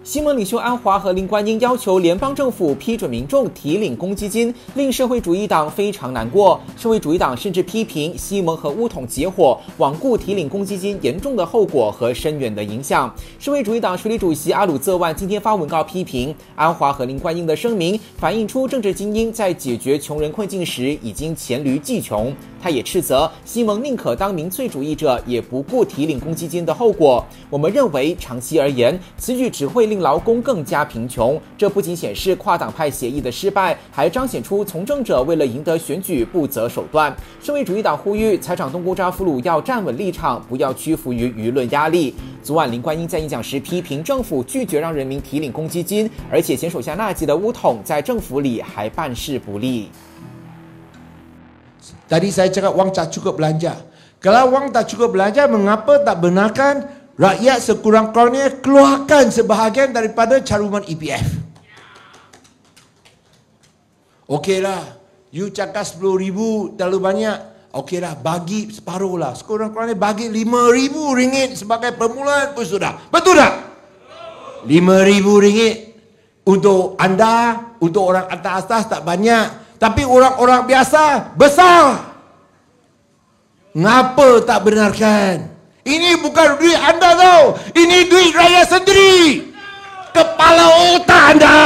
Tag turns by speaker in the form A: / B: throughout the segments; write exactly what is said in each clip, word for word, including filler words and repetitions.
A: 西盟领袖安华和林冠英要求联邦政府批准民众提领公积金，令社会主义党非常难过。社会主义党甚至批评西盟和巫统结伙，罔顾提领公积金严重的后果和深远的影响。社会主义党署理主席阿鲁泽万今天发文告批评安华和林冠英的声明，反映出政治精英在解决穷人困境时已经黔驴技穷。他也斥责西盟宁可当民粹主义者，也不顾提领公积金的后果。我们认为，长期而言，此举只会令劳工更加贫穷。这不仅显示跨党派协议的失败，还彰显出从政者为了赢得选举不择手段。社会主义党呼吁财长东姑扎夫鲁要站稳立场，不要屈服于舆论压力。昨晚林冠英在演讲时批评政府拒绝让人民提领公积金，而且前手下纳吉的巫统在政府里还办事不力。
B: Tadi saya cakap wang tak cukup belanja. Kalau wang tak cukup belanja, mengapa tak benarkan rakyat sekurang-kurangnya keluarkan sebahagian daripada caruman E P F? Okeylah, you cakap sepuluh ribu terlalu banyak. Okeylah, bagi separuh lah. Sekurang-kurangnya bagi lima ribu ringgit sebagai permulaan pun sudah. Betul tak? lima ribu ringgit untuk anda, untuk orang atas-atas tak banyak. Tapi orang-orang biasa besar. Ngapa tak benarkan? Ini bukan duit anda tau. Ini duit rakyat sendiri. Kepala otak anda.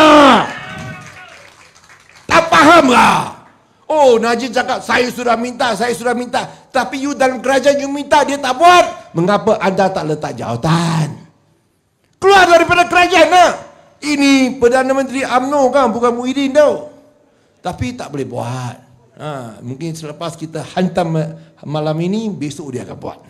B: Tak faham tak? Oh, Najib cakap saya sudah minta, saya sudah minta. Tapi you dalam kerajaan you minta, dia tak buat. Mengapa anda tak letak jawatan? Keluar daripada kerajaan lah. Ini Perdana Menteri U M N O kan, bukan Muhyiddin tau. Tapi tak boleh buat. Ha, mungkin selepas kita hantam malam ini, besok dia akan buat.